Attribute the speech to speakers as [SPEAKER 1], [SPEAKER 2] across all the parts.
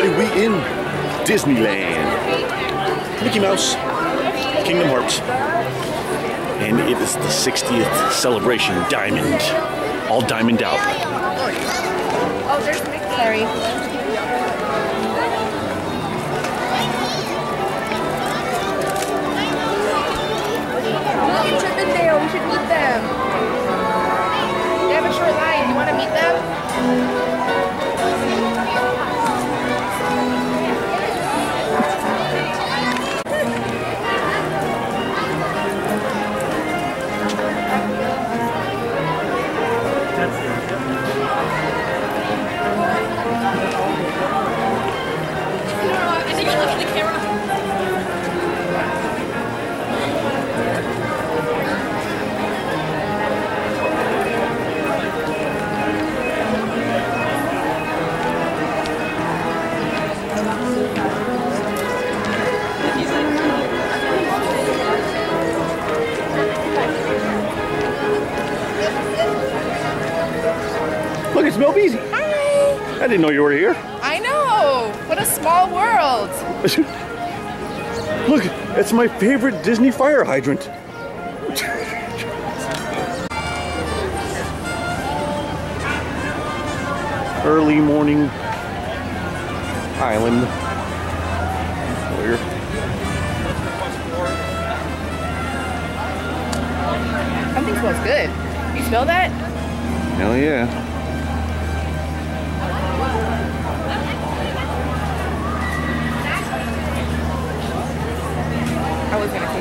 [SPEAKER 1] everybody, we in Disneyland. Mickey Mouse, Kingdom Hearts. And it is the 60th celebration diamond. All diamond out.
[SPEAKER 2] Oh, there's Mickey. Sorry. Look, Chip and Dale, we should meet them. They have a short line. You want to meet them?
[SPEAKER 1] Look, it's Mel Beasy.
[SPEAKER 2] Hi.
[SPEAKER 1] I didn't know you were here.
[SPEAKER 2] I know. What a small world.
[SPEAKER 1] Look, it's my favorite Disney fire hydrant. Early morning island. Where?
[SPEAKER 2] Something smells good. You smell that?
[SPEAKER 1] Hell yeah.
[SPEAKER 2] I was gonna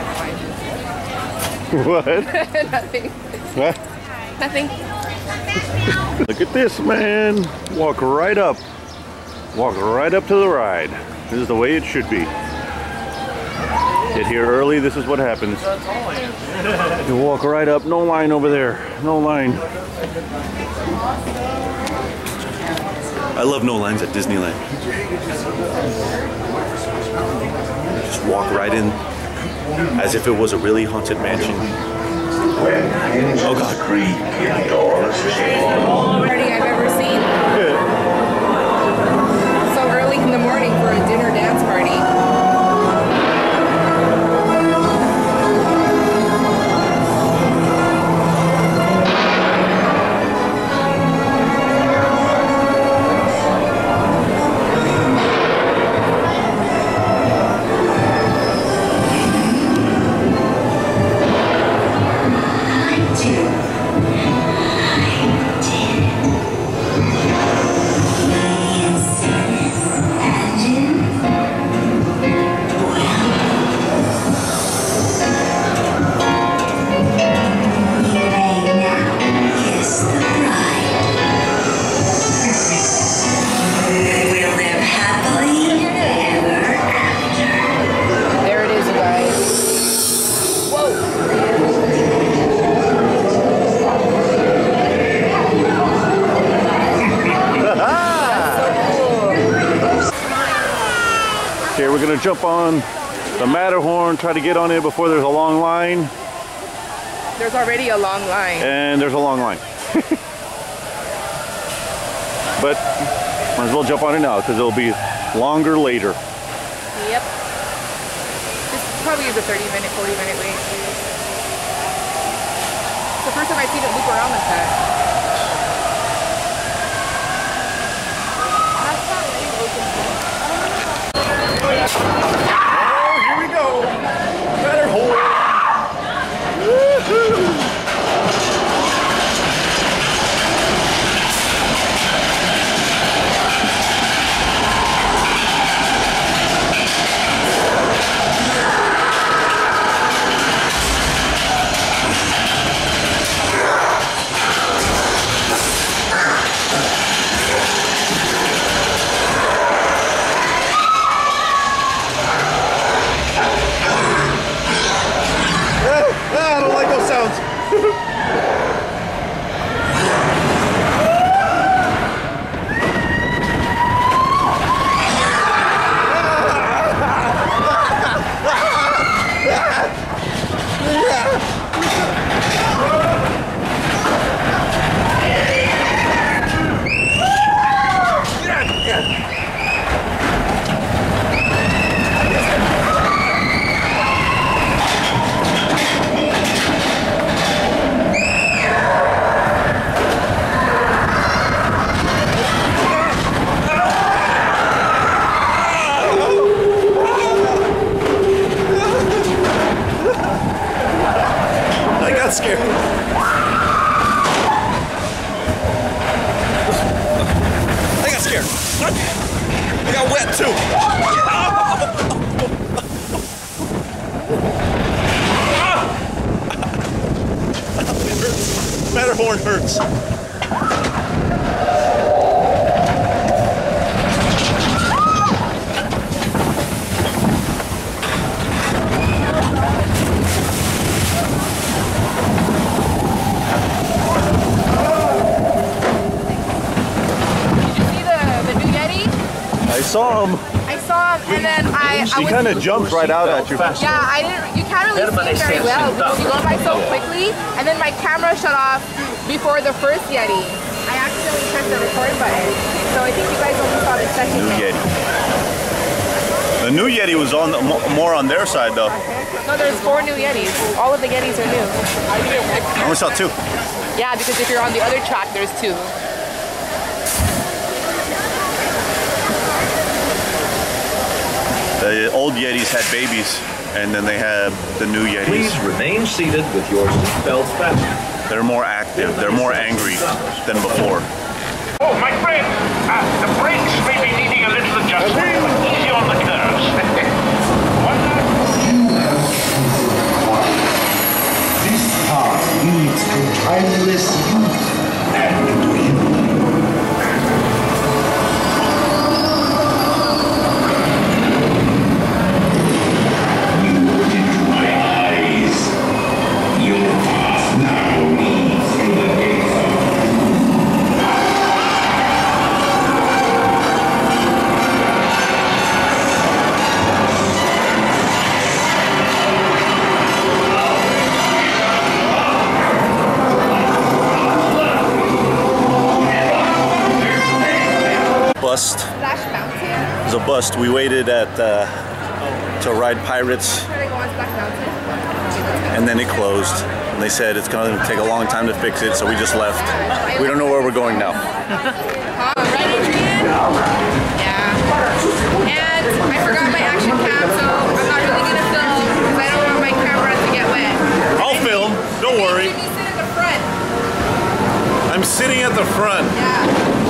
[SPEAKER 2] say something, but never mind.
[SPEAKER 1] What?
[SPEAKER 2] Nothing.
[SPEAKER 1] What?
[SPEAKER 2] Nothing.
[SPEAKER 1] Look at this, man. Walk right up. Walk right up to the ride. This is the way it should be. Get here early, this is what happens. You walk right up, no line over there. No line. I love no lines at Disneyland. Just walk right in as if it was a really haunted mansion. Oh God.
[SPEAKER 2] Party I've ever seen. So early in the morning for a dinner dance party.
[SPEAKER 1] Okay, we're gonna jump on the Matterhorn, try to get on it before there's a long line.
[SPEAKER 2] There's already a long line.
[SPEAKER 1] And there's a long line. But might as well jump on it now because it'll be longer later.
[SPEAKER 2] Yep. This probably is a 30-minute, 40-minute wait. It's the first time I've seen it loop around like that. That's not really open.
[SPEAKER 1] Oh, here we go. Matterhorn. Woohoo!
[SPEAKER 3] here. I got wet too. Matterhorn hurts.
[SPEAKER 1] I saw him.
[SPEAKER 2] And then
[SPEAKER 1] He kind of jumped right out at you.
[SPEAKER 2] Yeah, I didn't. You can't really see very well because you go by so quickly. And then my camera shut off before the first Yeti. I accidentally pressed the record button, so I think you guys only saw the second
[SPEAKER 1] Yeti. The new Yeti was on more on their side though.
[SPEAKER 2] No, there's 4 new Yetis. All of the Yetis are new.
[SPEAKER 1] I only saw 2.
[SPEAKER 2] Yeah, because if you're on the other track, there's 2.
[SPEAKER 1] The old Yetis had babies, and then they have the new Yetis.
[SPEAKER 4] Please remain seated with your seatbelts fastened.
[SPEAKER 1] They're more active. They're more angry than before.
[SPEAKER 5] Oh, my friend, the brakes may be needing a little adjustment, but easy on the curves.
[SPEAKER 6] This path leads to timeless youth and beauty.
[SPEAKER 1] Bust.
[SPEAKER 2] Splash Mountain?
[SPEAKER 1] It was a bust. We waited at to ride Pirates,
[SPEAKER 2] Where they go on Splash Mountain?
[SPEAKER 1] and then it closed. And they said it's going to take a long time to fix it, so we just left. We don't know where we're going now.
[SPEAKER 2] Right, Adrian? Yeah. And I forgot my action cam, so I'm not really going to film because I don't want my camera to get wet.
[SPEAKER 1] I'll film. Don't worry.
[SPEAKER 2] Can you sit in the front?
[SPEAKER 1] I'm sitting at the front.
[SPEAKER 2] Yeah.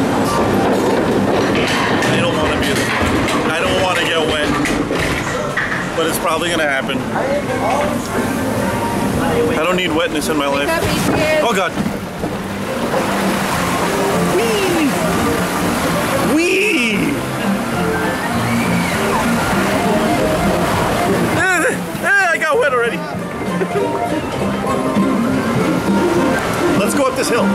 [SPEAKER 1] I don't want to be in the front. I don't want to get wet, but it's probably going to happen. I don't need wetness in my life.
[SPEAKER 2] Wake up, Adrian.
[SPEAKER 1] Oh God. Wee! Wee! I got wet already. Let's go up this hill.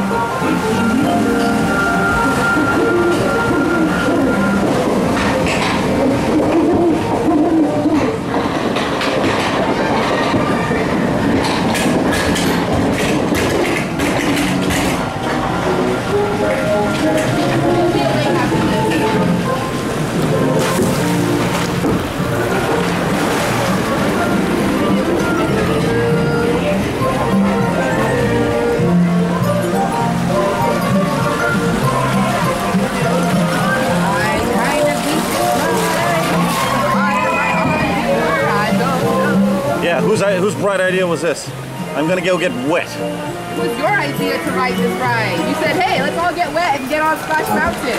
[SPEAKER 1] Whose bright idea was this? I'm gonna go get wet.
[SPEAKER 2] It was your idea to ride this ride. You said, hey, let's all get wet and get on Splash Mountain.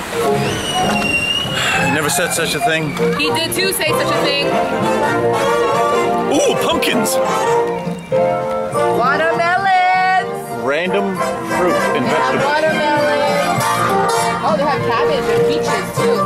[SPEAKER 1] I never said such a thing.
[SPEAKER 2] He did too say such a thing.
[SPEAKER 1] Ooh, pumpkins!
[SPEAKER 2] Watermelons!
[SPEAKER 1] Random fruit and vegetables.
[SPEAKER 2] Watermelons! Oh, they have cabbage and peaches too.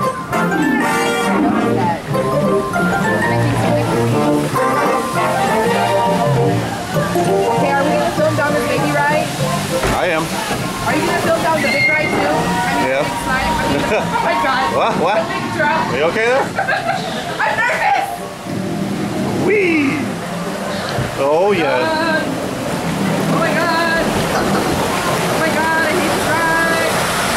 [SPEAKER 2] Okay, are we gonna film down this baby ride?
[SPEAKER 1] I am.
[SPEAKER 2] Are you gonna film down the big ride too?
[SPEAKER 1] Yeah.
[SPEAKER 2] Big slide? Oh my god.
[SPEAKER 1] What?
[SPEAKER 2] The big drop.
[SPEAKER 1] Are you okay there?
[SPEAKER 2] I'm nervous!
[SPEAKER 1] Whee! Oh yeah.
[SPEAKER 2] Oh my god! Oh my god, I hate this ride!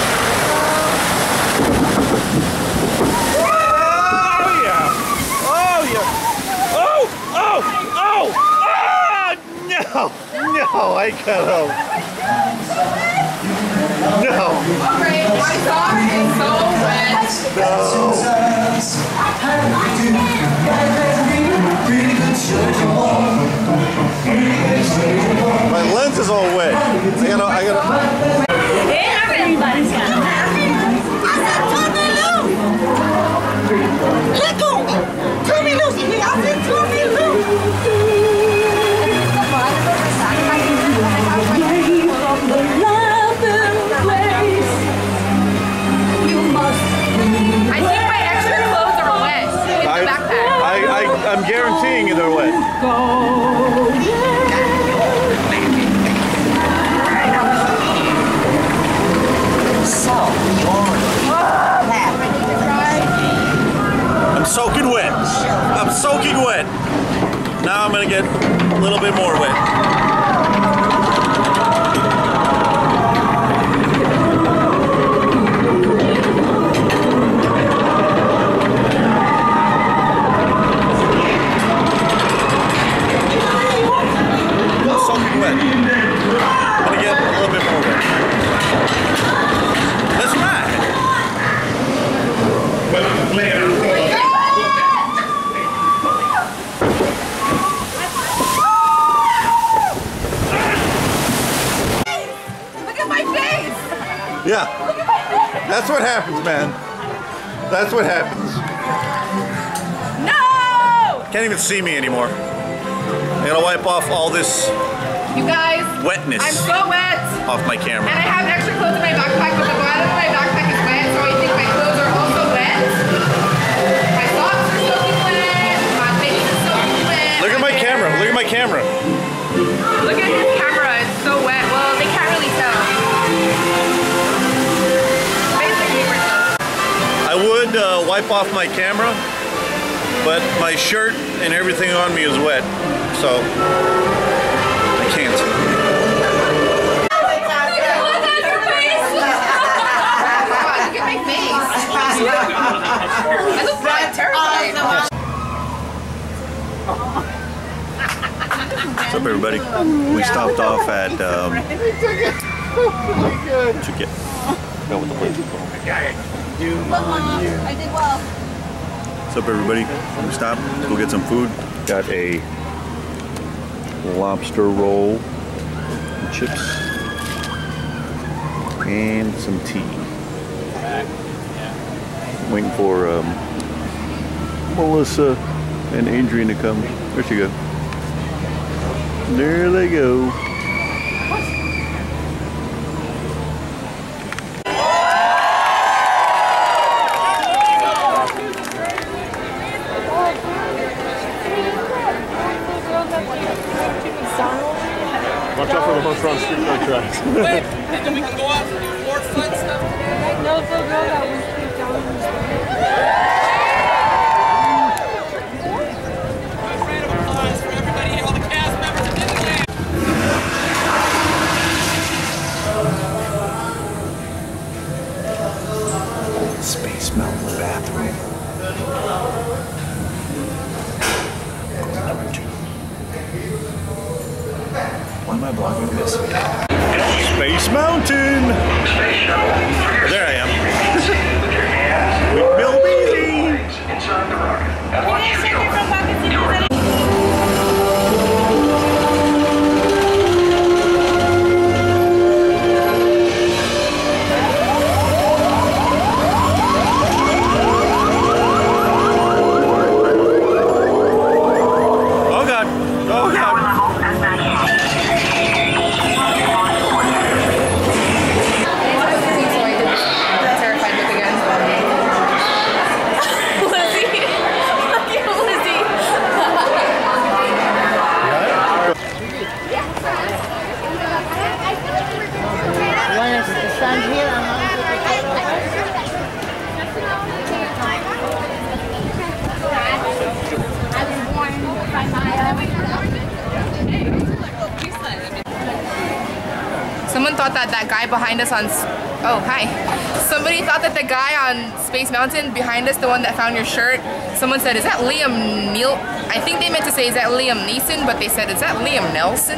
[SPEAKER 1] Oh yeah! Oh yeah! Oh! Oh! Oh! Ah! No! No! I gotta. No!
[SPEAKER 2] Alright, my sock is so wet.
[SPEAKER 1] My lens is all wet. I gotta.
[SPEAKER 7] Everybody's got
[SPEAKER 3] I'm soaking wet. I'm soaking wet. Now I'm gonna get a little bit more wet. Yeah, that's what happens, man. That's what happens.
[SPEAKER 2] No!
[SPEAKER 3] Can't even see me anymore. I gotta wipe off all this
[SPEAKER 2] You guys,
[SPEAKER 3] wetness
[SPEAKER 2] I'm so wet.
[SPEAKER 3] off my camera.
[SPEAKER 2] And I have extra clothes in my backpack, but the bottom of my backpack is wet, so I think my clothes are also wet. My socks are soaking wet. My face is soaking wet.
[SPEAKER 3] Look at my camera. Look at my camera.
[SPEAKER 2] Look at his camera. It's so wet. Well, they can't really tell. Basically, we're done.
[SPEAKER 3] I would wipe off my camera, but my shirt and everything on me is wet, so I can't.
[SPEAKER 2] Look at your face. Look at my face. I look like terrified.
[SPEAKER 3] What's up, everybody? We stopped off at Chicken. Go with the plate.
[SPEAKER 7] I did well.
[SPEAKER 3] What's up, everybody? We stopped. Let's go get some food.
[SPEAKER 1] Got a lobster roll, chips, and some tea. Waiting for Melissa and Adrian to come. There she go. There they go.
[SPEAKER 8] Watch out for the horse on street like tracks.
[SPEAKER 9] Wait, we can go out for more fun stuff today.
[SPEAKER 7] No, the girl that was kicked down in the
[SPEAKER 9] Round of applause for everybody, all the cast members of Disneyland.
[SPEAKER 3] Space Mountain bathroom. Number 2. Why am I blocking this? Space Mountain! There I am. With Bill Beasley!
[SPEAKER 5] Inside the rocket. And once you go,
[SPEAKER 3] Oh God! Oh God!
[SPEAKER 2] Terrified look again. Lizzie. Look at Lizzie. Someone thought that guy behind us on... Oh, hi. Somebody thought that the guy on Space Mountain behind us, the one that found your shirt, someone said, is that Liam Neal? I think they meant to say, is that Liam Neeson? But they said, is that Liam Nelson?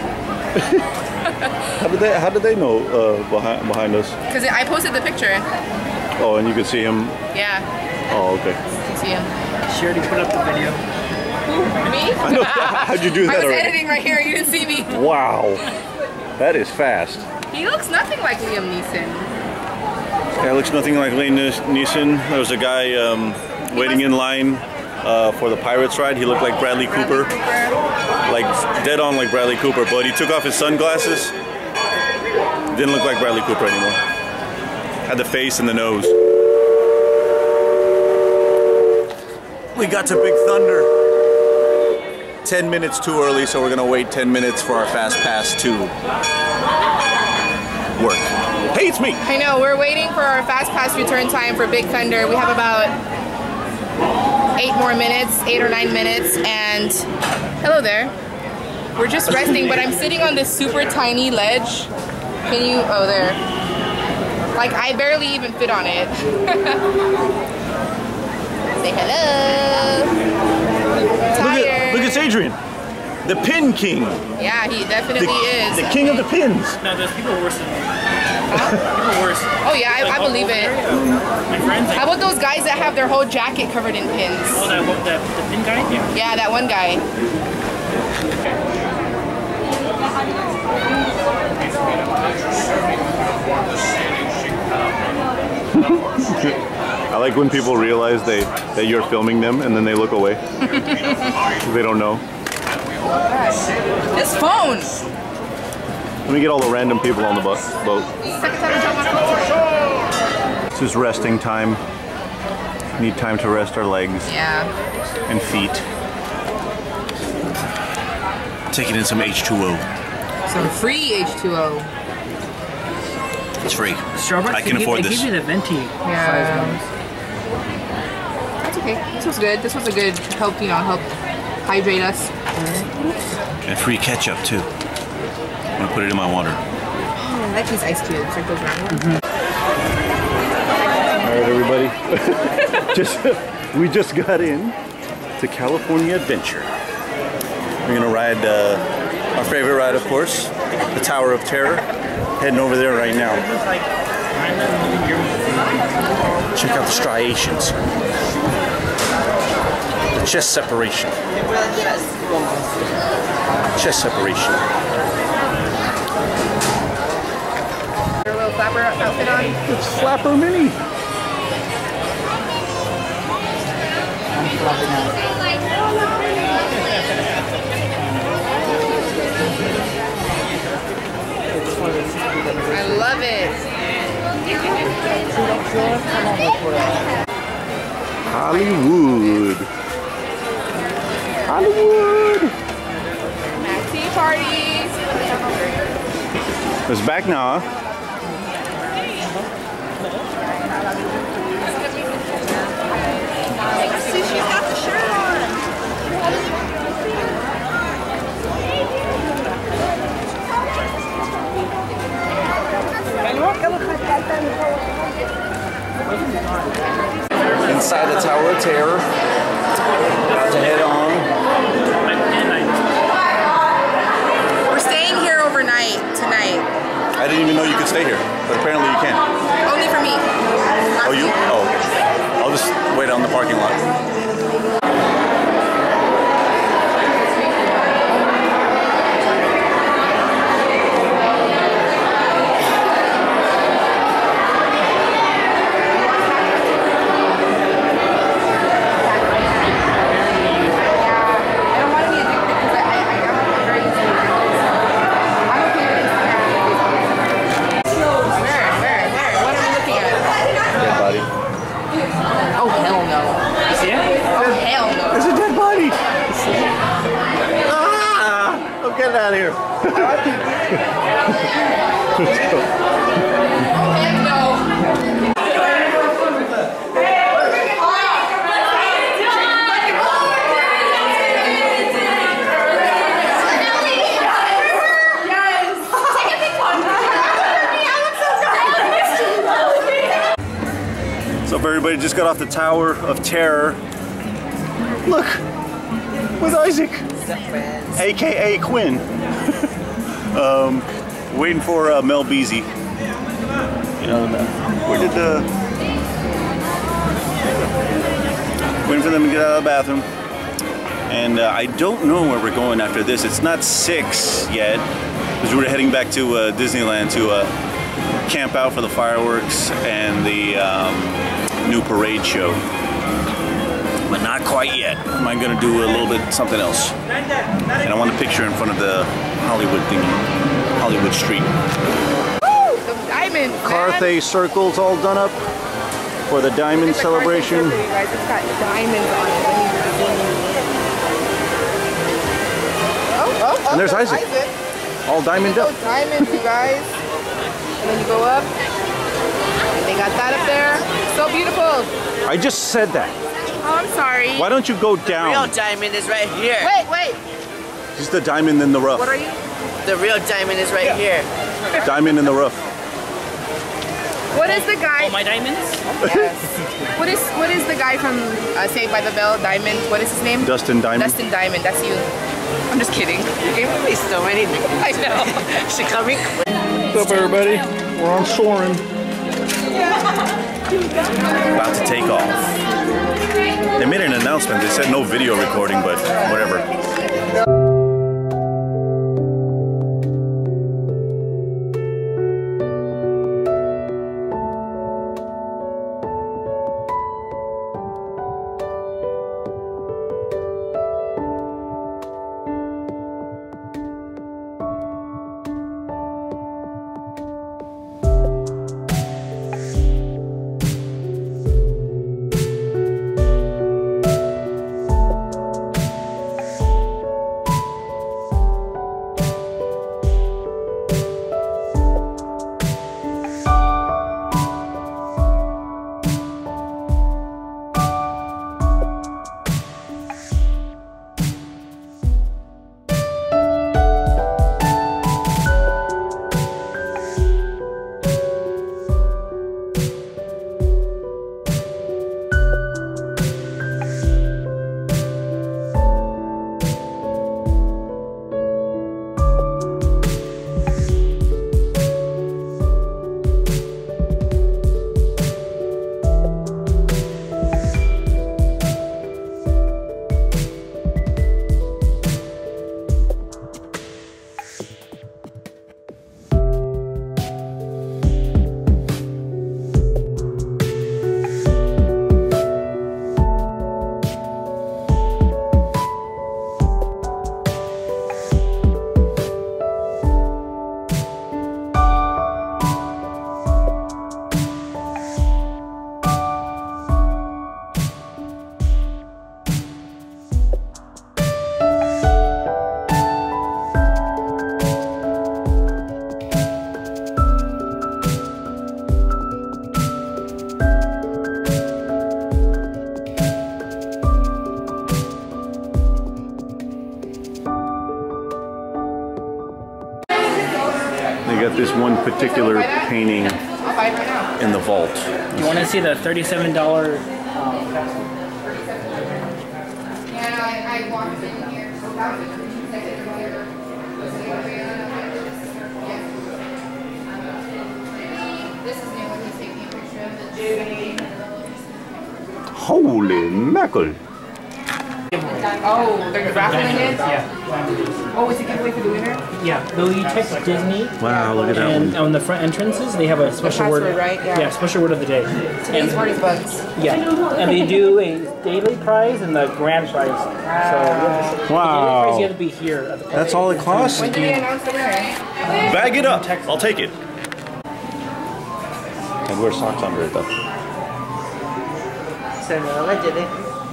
[SPEAKER 1] How did they know behind us?
[SPEAKER 2] Because I posted the picture.
[SPEAKER 1] Oh, and you could see him.
[SPEAKER 2] Yeah,
[SPEAKER 1] Oh, okay.
[SPEAKER 2] you can see him.
[SPEAKER 9] She already put up the video.
[SPEAKER 2] Me?
[SPEAKER 1] How'd you do that
[SPEAKER 2] I was
[SPEAKER 1] already?
[SPEAKER 2] editing right here, you didn't see me.
[SPEAKER 1] Wow, that is fast.
[SPEAKER 2] He looks nothing like Liam Neeson.
[SPEAKER 3] Yeah, looks nothing like Liam Neeson. There was a guy waiting in line for the Pirates ride. He looked like Bradley Cooper. Like dead on like Bradley Cooper, but he took off his sunglasses. Didn't look like Bradley Cooper anymore. Had the face and the nose. We got to Big Thunder. 10 minutes too early, so we're gonna wait 10 minutes for our fast pass to work. Hey, it's me!
[SPEAKER 2] I know, we're waiting for our fast pass return time for Big Thunder. We have about 8 more minutes, 8 or 9 minutes, and hello there. We're just resting, but I'm sitting on this super tiny ledge. Can you, oh there. Like I barely even fit on it. Say hello. Tired.
[SPEAKER 3] Look, it's Adrian, the Pin King.
[SPEAKER 2] Yeah, he definitely is.
[SPEAKER 3] The king of the pins.
[SPEAKER 9] No, there's people worse than me. People worse.
[SPEAKER 2] Oh yeah, I believe it.
[SPEAKER 9] My friends.
[SPEAKER 2] How about those guys that have their whole jacket covered in pins?
[SPEAKER 9] Oh, the pin guy? Yeah.
[SPEAKER 2] Yeah, that one guy.
[SPEAKER 1] I like when people realize that you're filming them and then they look away. They don't know.
[SPEAKER 2] This phone!
[SPEAKER 1] Let me get all the random people on the boat. This is resting time. Need time to rest our legs and feet.
[SPEAKER 3] Taking in some H2O.
[SPEAKER 2] Some free H2O.
[SPEAKER 3] It's free.
[SPEAKER 9] Starbucks,
[SPEAKER 3] I can afford this.
[SPEAKER 9] They give you the venti.
[SPEAKER 2] Yeah. That's okay. This was good. This was a good help, help hydrate us.
[SPEAKER 3] And free ketchup too. I'm gonna put it in my water.
[SPEAKER 2] Oh, I like these ice cubes. Like those round ones.
[SPEAKER 1] All right, everybody. We just got in to California Adventure.
[SPEAKER 3] We're gonna ride our favorite ride, of course, the Tower of Terror. Heading over there right now. Check out the striations. The chest separation. Chest separation.
[SPEAKER 2] Your little flapper outfit on?
[SPEAKER 1] It's Flapper Mini.
[SPEAKER 2] I love it.
[SPEAKER 1] Hollywood. Hollywood.
[SPEAKER 2] Tea parties.
[SPEAKER 1] It's back now. Huh?
[SPEAKER 2] See, she's got the shirt on.
[SPEAKER 3] Inside the Tower of Terror. About to head on.
[SPEAKER 2] We're staying here overnight tonight.
[SPEAKER 3] I didn't even know you could stay here, but apparently you can.
[SPEAKER 2] Only for me.
[SPEAKER 3] Oh, you? Oh, okay. I'll just wait on the parking lot.
[SPEAKER 1] Get out of here. What's up, everybody? Just got off the Tower of Terror. Look, with Isaac. AKA Quinn. Waiting for Mel Beasy. Where did waiting for them to get out of the bathroom. And I don't know where we're going after this. It's not 6 yet, because we're heading back to Disneyland to camp out for the fireworks and the new parade show. But not quite yet. I'm gonna do a little bit something else. And I want a picture in front of the Hollywood thing, Hollywood Street.
[SPEAKER 2] Woo! The diamond,
[SPEAKER 1] Carthay Circle's all done up for the diamond celebration.
[SPEAKER 2] Guys, it's got diamonds on it. Oh,
[SPEAKER 1] And there's Isaac. All diamonded up.
[SPEAKER 2] Diamonds, you guys. And then you go up. And they got that up there. So beautiful.
[SPEAKER 1] I just said that.
[SPEAKER 2] Oh, I'm sorry.
[SPEAKER 1] Why don't you go down?
[SPEAKER 10] Real diamond is right here.
[SPEAKER 2] Wait.
[SPEAKER 1] He's the diamond in the rough.
[SPEAKER 2] What are you?
[SPEAKER 10] The real diamond is right here.
[SPEAKER 1] Diamond in the rough.
[SPEAKER 2] What is the guy?
[SPEAKER 9] All my diamonds?
[SPEAKER 2] Yes. What is the guy from Saved by the Bell? Diamond. What is his name?
[SPEAKER 1] Dustin Diamond.
[SPEAKER 2] Dustin Diamond. That's you. I'm just kidding.
[SPEAKER 10] You gave me so many names.
[SPEAKER 2] I know.
[SPEAKER 10] She called me.
[SPEAKER 1] What's up, everybody? We're on soaring. About to take off. They made an announcement. They said no video recording, but whatever. They got this one particular painting in the vault.
[SPEAKER 9] You want to see the $37?
[SPEAKER 2] Yeah, I walked in here. This is new when he's taking a picture of the
[SPEAKER 1] Holy mackerel!
[SPEAKER 2] Oh, they're raffling it?
[SPEAKER 9] Yeah.
[SPEAKER 2] Oh, it's a giveaway for the winner?
[SPEAKER 9] Yeah. Though you check Disney.
[SPEAKER 1] Wow, look at that
[SPEAKER 9] And
[SPEAKER 1] one.
[SPEAKER 9] on the front entrances, they have a special word.
[SPEAKER 2] password, right? Yeah.
[SPEAKER 9] Yeah, special word of the day.
[SPEAKER 2] Today's word is bugs.
[SPEAKER 9] Yeah. And they do a daily prize and the grand prize. So
[SPEAKER 1] Wow.
[SPEAKER 9] the daily prize, you have to be here at the park.
[SPEAKER 1] That's all it costs?
[SPEAKER 2] When did they announce the winner?
[SPEAKER 1] Bag it up. I'll take it. And wear socks under it though.
[SPEAKER 10] So allegedly.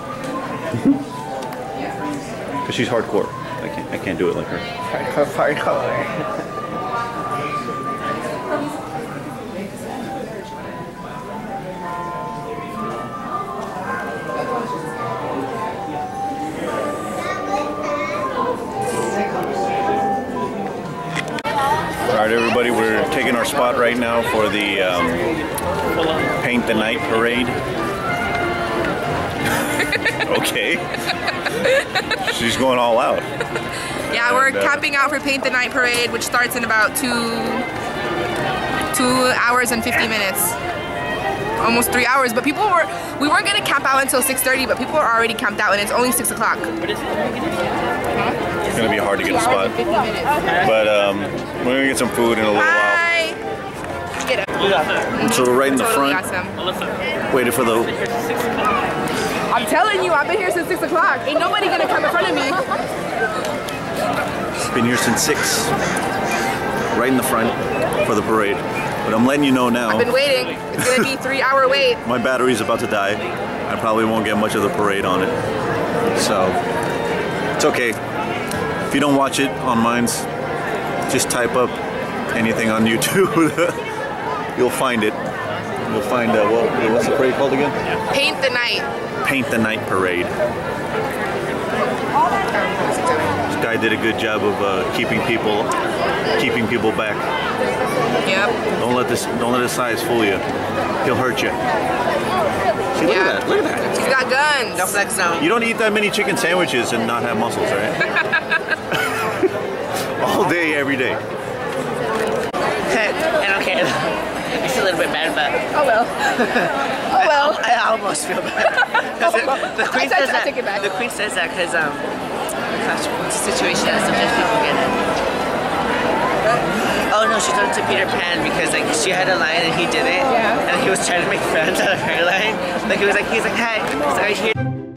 [SPEAKER 1] Because she's hardcore. I can't do it like her.
[SPEAKER 10] Hardcore.
[SPEAKER 1] Alright everybody, we're taking our spot right now for the Paint the Night Parade. Okay. She's going all out.
[SPEAKER 2] Yeah, we're camping out for Paint the Night Parade, which starts in about 2 hours and 50 minutes. Almost 3 hours, but we weren't gonna camp out until 6:30, but people are already camped out and it's only 6 o'clock.
[SPEAKER 1] It's gonna be hard to get a spot. But we're gonna get some food in a little while.
[SPEAKER 2] Bye! Get it.
[SPEAKER 1] So we're right in the
[SPEAKER 2] Totally
[SPEAKER 1] front,
[SPEAKER 2] awesome.
[SPEAKER 1] waiting for the...
[SPEAKER 2] I'm telling you, I've been here since 6 o'clock. Ain't nobody gonna come in front of me.
[SPEAKER 1] Been here since 6. Right in the front for the parade. But I'm letting you know now.
[SPEAKER 2] I've been waiting. It's gonna be a 3-hour wait.
[SPEAKER 1] My battery's about to die. I probably won't get much of the parade on it. So, it's okay.
[SPEAKER 3] If you don't watch it on Minds, just type up anything on YouTube. You'll find it. You'll find what's the parade called again?
[SPEAKER 2] Paint the Night.
[SPEAKER 3] Paint the Night Parade. This guy did a good job of keeping people back.
[SPEAKER 2] Yep.
[SPEAKER 3] Don't let his size fool you. He'll hurt you. See, look at that. Look at that.
[SPEAKER 2] He's got guns.
[SPEAKER 10] Don't flex now.
[SPEAKER 3] You don't eat that many chicken sandwiches and not have muscles, right? All day, every day.
[SPEAKER 10] I don't care. It's a little bit bad, but
[SPEAKER 2] Oh well. Oh well.
[SPEAKER 10] I almost feel bad. The queen says that.
[SPEAKER 2] take it back.
[SPEAKER 10] The queen says that because it's a situation that sometimes people get in. Oh no, she told it to Peter Pan because like she had a line and he didn't.
[SPEAKER 2] Yeah.
[SPEAKER 10] And he was trying to make friends out of her line. Like he's like, hey, so are you here?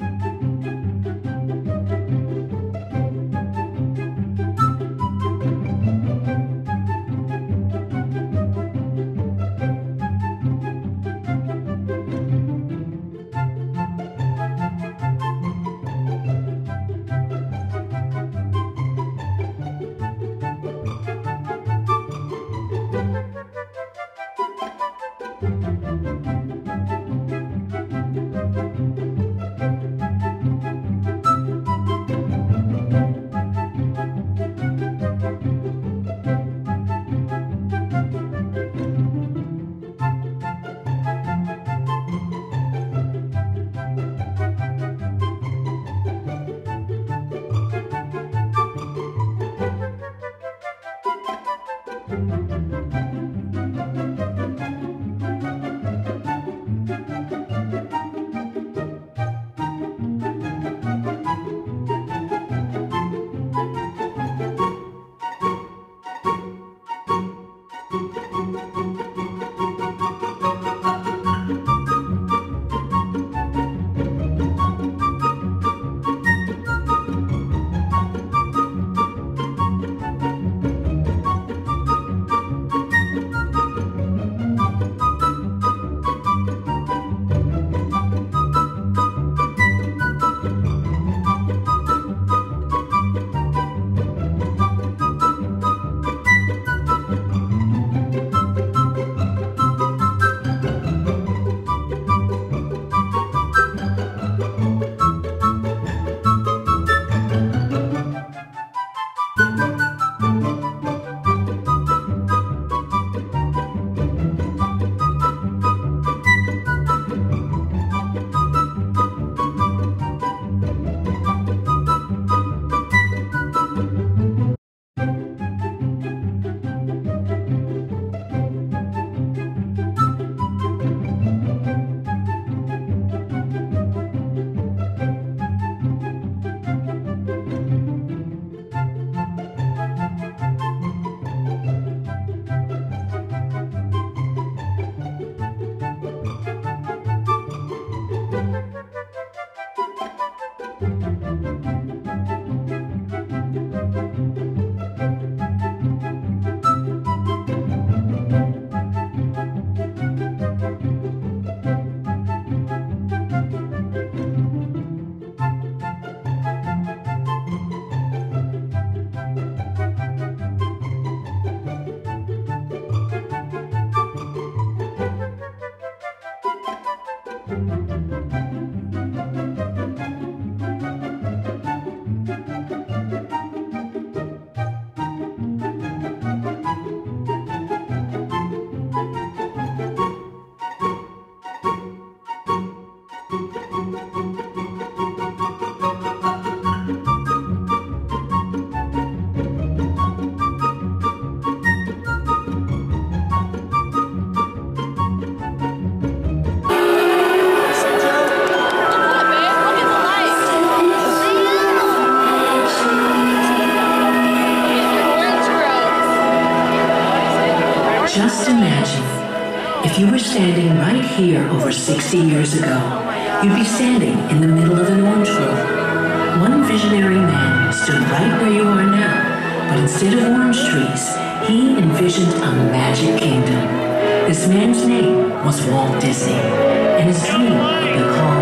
[SPEAKER 11] Just imagine, if you were standing right here over 60 years ago, you'd be standing in the middle of an orange grove. One visionary man stood right where you are now, but instead of orange trees, he envisioned a magic kingdom. This man's name was Walt Disney, and his dream would be called